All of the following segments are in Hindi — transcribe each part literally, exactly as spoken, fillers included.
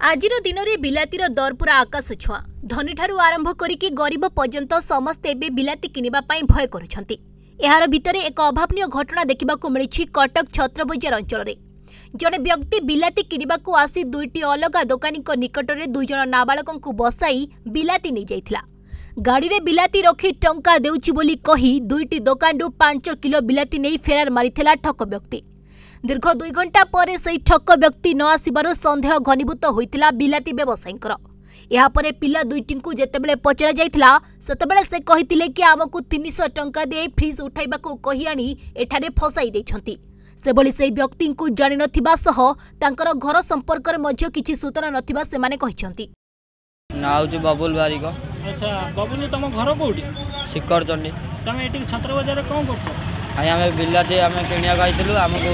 आजिर दिन में बिलातीर दर पूरा आकाश छुआ। धनी ठारू आरंभ करिकी गरीब पर्यंत समस्ते एबे बिलाती किनिबा पई भय करुछंती। एहार भितरे एक अभावनीय घटना देखिबाकू मिलिछि कटक छत्रबजार अंचल रे। जने व्यक्ति बिलाती किनिबाकू आसी दुईटी अलग दोकानी निकट में दुई जन नाबालक बसाई बिलाती नहीं जाइथिला। गाड़ी रे बिलाती रखी टंका देउछि बोली कही दुईटी दोकान पांच किलो बिलाती नहीं फेरार मारिथिला ठक व्यक्ति। दीर्घ दुई घंटा पर से ठक व्यक्ति न आसबार सन्देह घनीभूत होइतिला बिलाती व्यवसायींकर। या परे पिला दुईटी को जेतेबेले पचरा जाइतिला सेतेबेले से कहितिले कि आमकु तीन सौ टंका दे फ्रिज उठाइबाकू कहि आनी एठारे फसाई दैछंती। सेभली से व्यक्ति को जानि नथिबा सह तांकर घर संपर्क रे मध्य किछि सूचना नथिबा से माने कहिसंती। नाउ जे बबुल बारी को। अच्छा बबुल तुम घर कोठी? सिकर चंडी। तुम एठी छत्र बाजार कोन करतो? आइ आमे बिलाती आमे किनिया गाइतिलु। आमको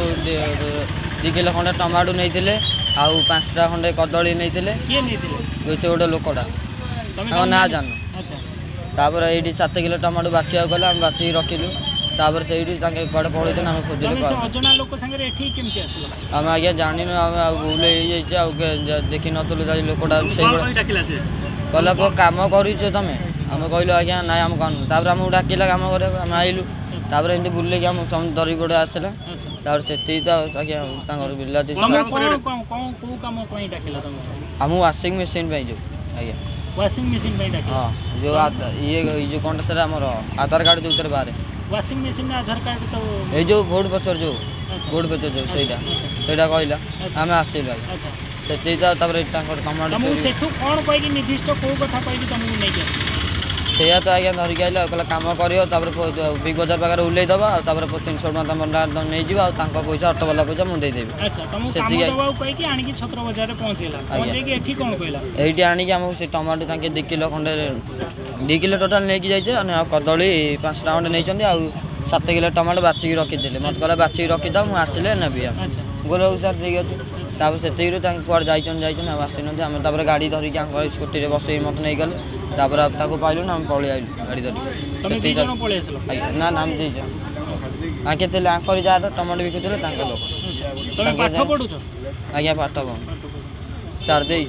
दो किलो खंडे टमाटो नैतिले आउ पांचटा खंडे कदली नैतिले। के नैतिले? से गोटे लोकटा हम ना जान। अच्छा तापर एठी सात किलो टमाटो बाछिया गला हम बाछी रखिलु। तापर सेठी ताके कड़े पड़े हम खोजिले। तुम से अजना लोक संगे एठी केमति आसलो? हम आगे जानि न हम भूले जाइछ आ देखि नतलु जाई लोकटा से डाकिला से कहला पो काम करिछ तमे हम कहलो आज्ञा ना हम कान। तापर हम डाकिला काम करे हम आइलु। तापर एंती बुल्ले कि हम सम दरी पड़े आसला। तापर सेती त आज्ञा तांगर बिलाती कोन कोन को काम कोइ डाकिला तुम? हम वाशिंग मशीन पे जो आज्ञा वाशिंग मशीन पे डाकिला। हां जो ये जो कोन सर हमर आधार कार्ड जो उतर बारे वाशिंग मशीन में आधार कार्ड तो ए जो बोर्ड पचर जो बोर्ड पचर जो सेटा सेटा कहला हम आसिल भाई। अच्छा सेती त तापर तांकर टमाटो तुम सेठू कोन कहि कि निर्दिष्ट को कथा कहि कि तुमको नै के सेया तो आज्ञा धरिक आइला कहला काम करियो। तापर बिग बाजार पाकर उल्लै दबा। तापर तीन सौ टका तमन नै जीवा तांका पैसा ऑटो वाला पैसा मु दे देबी। अच्छा तुम काम दबाउ कहि कि आनी कि छत्र बाजार रे पहुंचेला पहुंचे कि एठी कोन कहला एठी आनी कि हम से टमाटो ताके दो किलो खंडे दो किलो टोटल नै कि जाइछे अने कदली पांच टा खंडे नै चंदी आ सात किलो टमाटो बाछि के रखि देले। मत कहला बाछि रखि द मु आसिले नेबी। अच्छा बोलो सर ठीक अछि। तापर सेतीरो तांक कुआर जाइछन जाइछन आ आसिन हम तापर गाड़ी धरिक हम स्कूटी रे बसई मत नै गले। तापर अब ताको पाइलु ना हम पळी आइलु गाड़ी धरि। तुम दी जण पळी आसलो? ना नाम दी जण आके तेले आंकर जा टमाटो बिकुतले तांक लोक। तुम पाठ पढुछ? आज्ञा पाठ पढ चार देई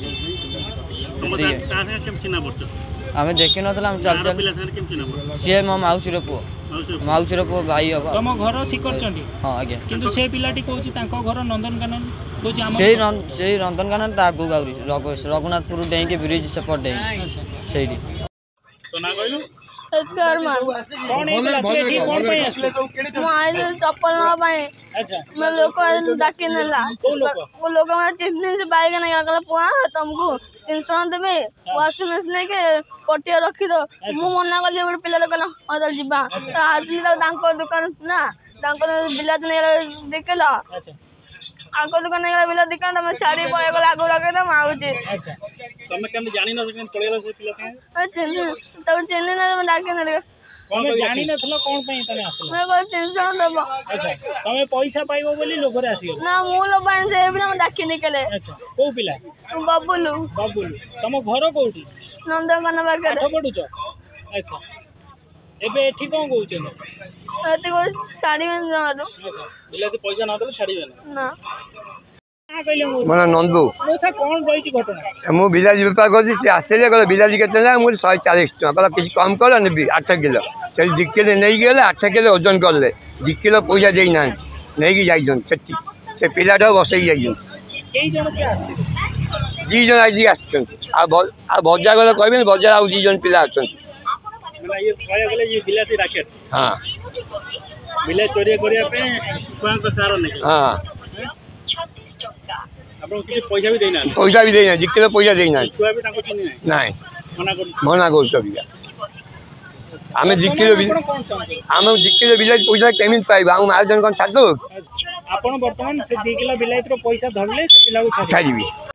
तुम तासे केम चिना पड़छ? हमें देखि नथला हम चल चल से मो माउसी रे पुओ माउसी रे पुओ भाई अब तुम घर सिकर चंडी? हां आज्ञा किंतु से पिलाटी कहूची तांको घर नंदनकानन कहूची हम से से नंदनकानन ता आगु गाउरी रघुनाथपुर डेई के ब्रिज सेपट डेई सेठी तो ना कहलु नमस्कार मान कौन है तू कौन पे आसले? मु आइले चप्पल न पाए। अच्छा मैं लोक डाकी नेला वो लोक मैं चिन्ह से बाइक ने गला पुआ तुमको तीन सौ देबे वाशिंग मशीन के पटिया रखी दो। मु मना कर जे पिला लोक ना अदल जिबा आजली त तांको दुकान ना तांको बिलात ने देखला। अच्छा आको दुकान ने बिला दुकान में छाड़ी पय गला आगो रखे त माउचे। अच्छा तुम केम जानि न केम पळेला से पिला के? अच्छा तब चिन्ह ना मैं डाके ने कोन जानि नथलो कोन पे तने आसला? मैं को तीन सौ देबो। अच्छा तमे पैसा पाइबो बोली लोक रे आसी ना मु लो बान से बिना मैं डाकी निकले। अच्छा को पिला? बबुलू। बबुलू तम घर कोठी? नंदनकानन बाकर। पाठ पढुछ? अच्छा एबे एठी कोन कहउछ? एती को छाड़ी में जारो। बिलाती पैसा ना देले छाड़ी देना ना मन नंदू कौन रही घटना? मु बिलाजी बेपार कर आसले कह बिलाजी के मुझे शहे चालीस टाँह किसी कम कर नेबी आठ किलो से दु किलो नहीं गले आठ किलो ओजन कले दु किलो पैसा देना नहीं जाइछन से पिलाटा बसई जाइछन दी जन आज आसन आ बजार गले कहबे बजार आउ दी जन पिला आछन। हाँ बिला चोरी करिया पे छुआ को सारो नहीं। हाँ आपन किसी पैसा भी देना पैसा भी देना दु किलो पैसा देना छुआ भी ताको चिन्ह नहीं नहीं मना कर मना कर सब आमे दु किलो आमे दु किलो बिलाज पैसा केमिन पाइबा हम आयोजन कोन छातो आपन वर्तमान से दु किलो बिलाज रो पैसा धरले से पिला को छाड़ीबी।